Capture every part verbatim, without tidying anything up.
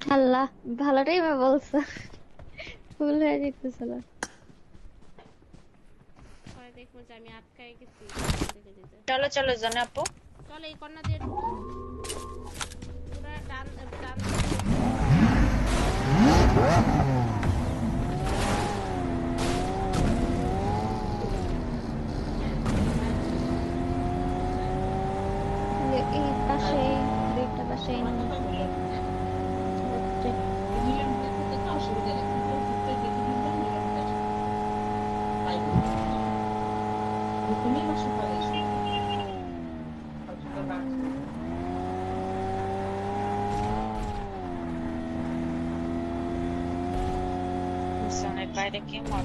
আল্লাহ ভালোটাই মা বলছো ফুল হয়ে যেতেছিল পরে দেখো যে আমি আটকাই গেছি চলো চলো জানা আপু চলো এই কর্নার দিয়ে ঢুকো পুরো ডান ডান এই পাশে দুইটা পাশে জোনের বাইরে কে মর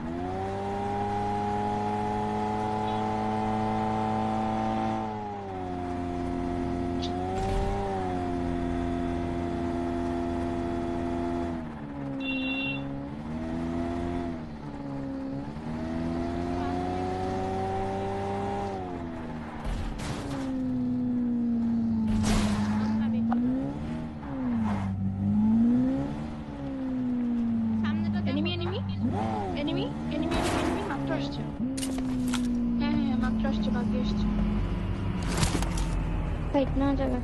ফাইট না জায়গা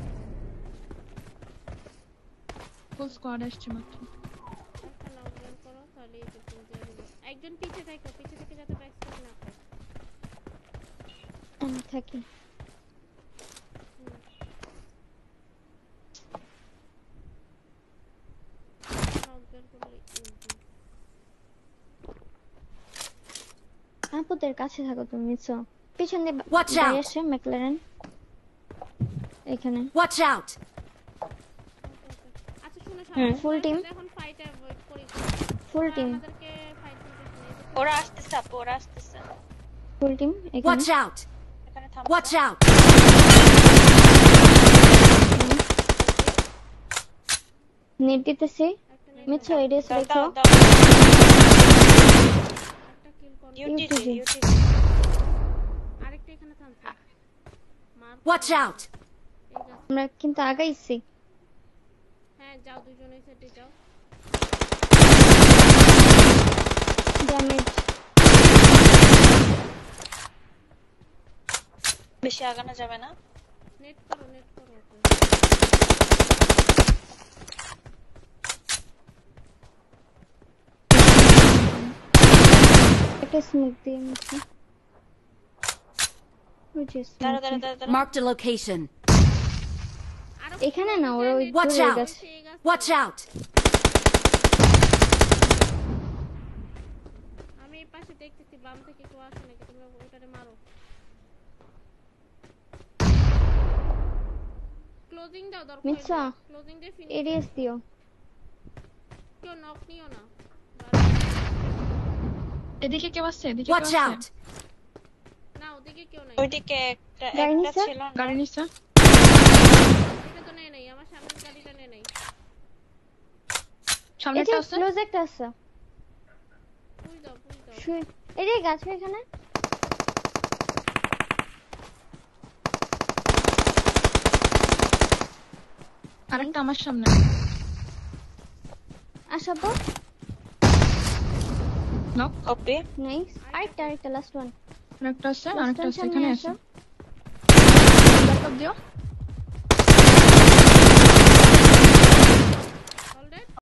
ফুল স্কোয়াড আসছে মাত্র করো তাহলে এই যে একজন পিছে থাকো পিছে থেকে যাতে ব্যাক স্পট না করে আমি থাকি আপুদের কাছে থাকো তুমি মিছো পিছন দিয়ে বাইরে আসে ম্যাকলারেন এখানে ওয়াচ আউট আচ্ছা শুনো সবাই ফুল টিম এখন ফাইটে ওয়েট করি ফুল টিম আমাদেরকে ফাইট করতে ওরা আসতেছে আপু ওরা আসতেছে ফুল টিম এখানে ওয়াচ আউট এখানে থামো ওয়াচ আউট নেট দিতেছি মিছো এডিএস রেখো একটা কিল করো ইউটিজি ইউটিজি আরেকটা এখানে থামছে মার ওয়াচ আউট আমরা কিন্তু আগাইছি হ্যাঁ যাও দুজনেই সেটে যাও ড্যামেজ বেশি আগানো যাবে না নেট করো নেট করো একটা স্মোক দিয়ে মিছো দাঁড়া দাঁড়া দাঁড়া মার্ক দ্য লোকেশন এখানে না ওরা ওই ওয়াচ দূরে আউট গেছে ওয়াচ আউট আমি এই পাশে দেখতেছি বাম থেকে কেউ আসে নাকি তোমরা ওটারে মারো ক্লোজিং দাও দরকার মিছো ক্লোজিং দিয়ে ফিনিশ এডিএস দিও কেউ নক নিও না এদিকে কেউ আসছে এদিকে ওয়াচ কেউ আউট আসছে না ওদিকে কেউ নাই ওইদিকে একটা গাড়ি একটা নিচে? ছিল না গাড়ি নিচ্ছে এটা তো নেই নাই আমার সামনের গাড়িটা নেই নাই সামনে এই যে একটা আছে ক্লোজ একটা আছে পুই দাও পুই দাও শুই এই যে গাছ এখানে আরেকটা আমার সামনে আসাবো নক কপি নাইস আরেকটা আরেকটা লাস্ট ওয়ান আরেকটা আছে আরেকটা আছে এখানে আছে ব্যাকআপ দিও